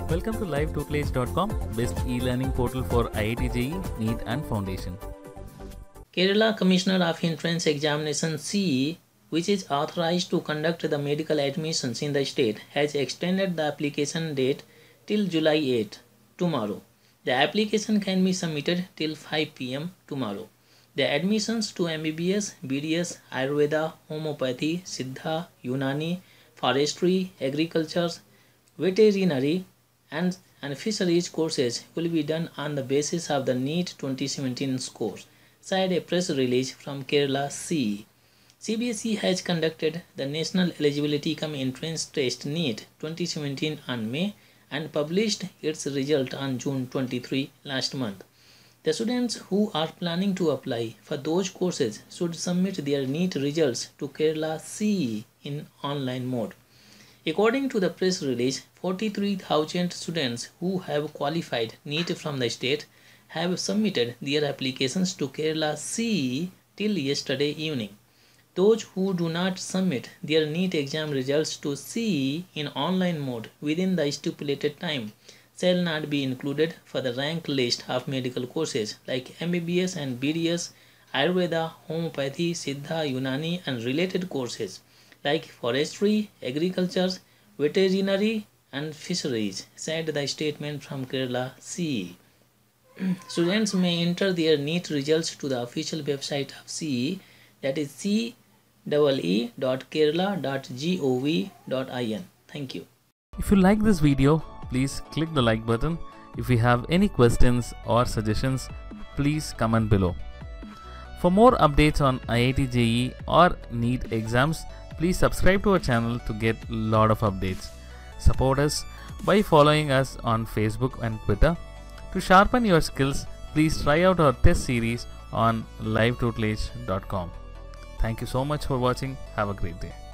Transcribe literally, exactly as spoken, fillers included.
Welcome to live tutelage dot com, best e-learning portal for I I T J E E, NEET and Foundation. Kerala Commissioner of Entrance Examination C E, which is authorized to conduct the medical admissions in the state, has extended the application date till July eighth, tomorrow. The application can be submitted till five p m tomorrow. The admissions to M B B S, B D S, Ayurveda, Homeopathy, Siddha, Unani, Forestry, Agriculture, Veterinary and, and Fisheries courses will be done on the basis of the NEET twenty seventeen scores, said a press release from Kerala C E. C B S E has conducted the National Eligibility Cum Entrance Test NEET twenty seventeen on May and published its result on June twenty-third last month. The students who are planning to apply for those courses should submit their NEET results to Kerala C E in online mode. According to the press release, forty-three thousand students who have qualified NEET from the state have submitted their applications to Kerala C E till yesterday evening. Those who do not submit their NEET exam results to C E in online mode within the stipulated time shall not be included for the ranked list of medical courses like M B B S and B D S, Ayurveda, Homeopathy, Siddha, Unani and related courses like Forestry, Agriculture, Veterinary and Fisheries, said the statement from Kerala C E. Students may enter their NEET results to the official website of C E, that is c e e dot kerala dot gov dot in. Thank you. If you like this video, please click the like button. If you have any questions or suggestions, please comment below. For more updates on I I T J E E or NEET exams, please subscribe to our channel to get a lot of updates. Support us by following us on Facebook and Twitter. To sharpen your skills, please try out our test series on live tutelage dot com. Thank you so much for watching. Have a great day.